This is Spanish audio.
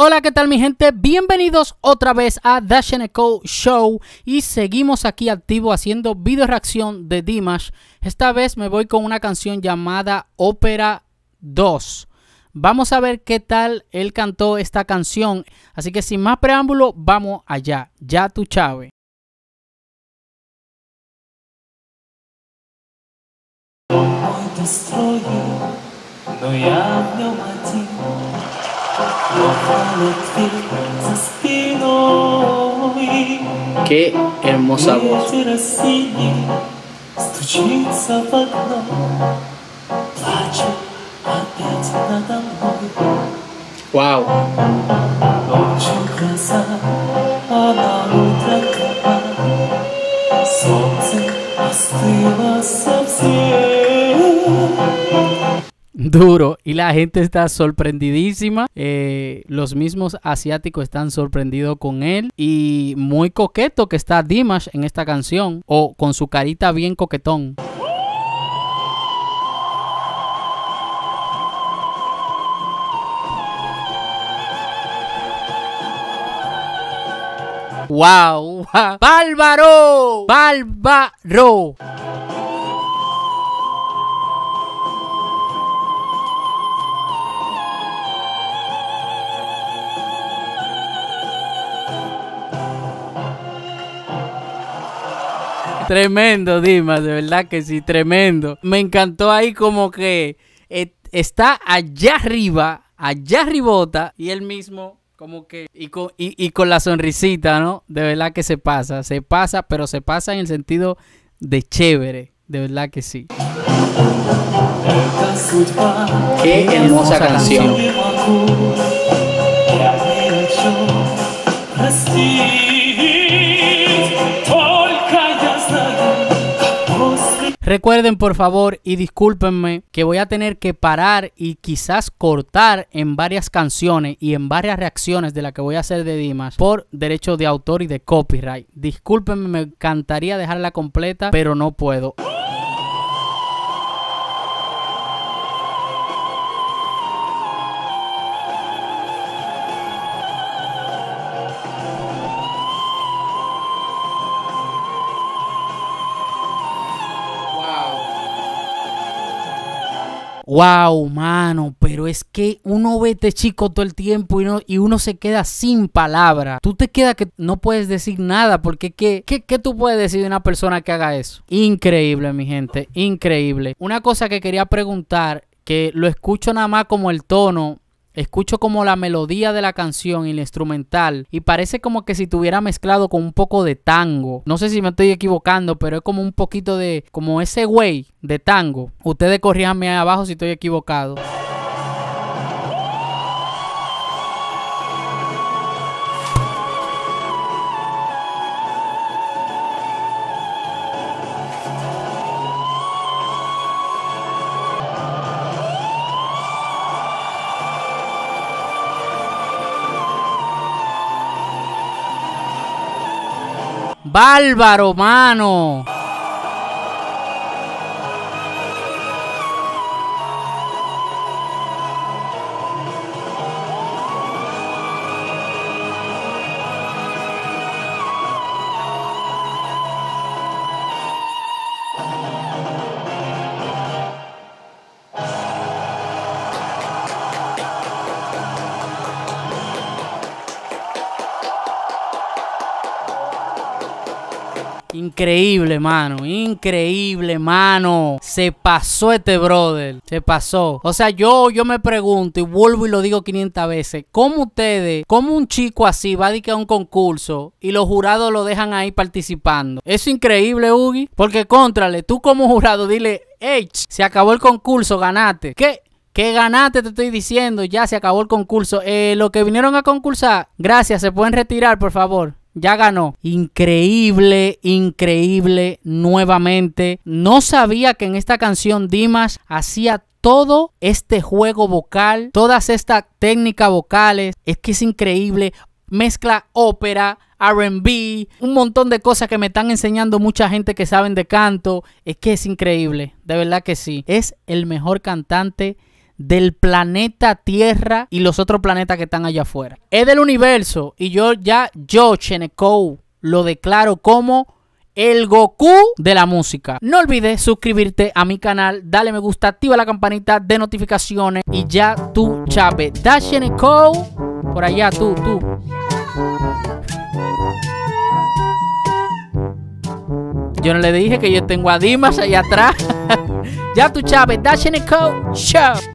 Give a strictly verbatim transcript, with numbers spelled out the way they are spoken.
Hola, ¿qué tal mi gente? Bienvenidos otra vez a Dash and Echo Show y seguimos aquí activo haciendo video reacción de Dimash. Esta vez me voy con una canción llamada Ópera dos. Vamos a ver qué tal él cantó esta canción, así que sin más preámbulo, vamos allá. Ya tú chave. Qué hermosa voz. Wow. Duro, y la gente está sorprendidísima. Eh, los mismos asiáticos están sorprendidos con él. Y muy coqueto que está Dimash en esta canción, o con su carita bien coquetón. Wow, wow. ¡Bárbaro! ¡Bárbaro! Tremendo, Dimash, de verdad que sí, tremendo. Me encantó ahí como que eh, está allá arriba, allá arribota, y él mismo como que, y con, y, y con la sonrisita, ¿no? De verdad que se pasa, se pasa, pero se pasa en el sentido de chévere, de verdad que sí. Qué hermosa canción. Recuerden por favor y discúlpenme que voy a tener que parar y quizás cortar en varias canciones y en varias reacciones de la que voy a hacer de Dimash por derecho de autor y de copyright. Discúlpenme, me encantaría dejarla completa, pero no puedo. Wow, mano, pero es que uno ve este chico todo el tiempo y, no, y uno se queda sin palabras. Tú te quedas que no puedes decir nada porque ¿qué, qué, qué tú puedes decir de una persona que haga eso? Increíble, mi gente, increíble. Una cosa que quería preguntar, que lo escucho nada más como el tono. Escucho como la melodía de la canción y la instrumental y parece como que si tuviera mezclado con un poco de tango. No sé si me estoy equivocando, pero es como un poquito de, como ese güey de tango. Ustedes corríjanme ahí abajo si estoy equivocado. ¡Bárbaro, mano! Increíble, mano, increíble, mano. Se pasó este brother, se pasó. O sea, yo, yo me pregunto y vuelvo y lo digo quinientas veces. ¿Cómo ustedes, cómo un chico así va a dedicar a un concurso y los jurados lo dejan ahí participando? Eso es increíble, Ugi. Porque, contrale, tú como jurado, dile, hey, se acabó el concurso, ganaste. ¿Qué? Que ganaste, te estoy diciendo, ya se acabó el concurso. Eh, los que vinieron a concursar, gracias, se pueden retirar, por favor. Ya ganó. Increíble, increíble, nuevamente. No sabía que en esta canción Dimash hacía todo este juego vocal, todas estas técnicas vocales. Es que es increíble. Mezcla ópera, R and B, un montón de cosas que me están enseñando mucha gente que saben de canto. Es que es increíble, de verdad que sí. Es el mejor cantante del planeta Tierra y los otros planetas que están allá afuera. Es del universo y yo ya, yo, Chenekou, lo declaro como el Goku de la música. No olvides suscribirte a mi canal, dale me gusta, activa la campanita de notificaciones y ya tú, chape. Da Chenekou, por allá tú, tú. Yo no le dije que yo tengo a Dimas allá atrás. Ya tú, chape. Da Chenekou, chao.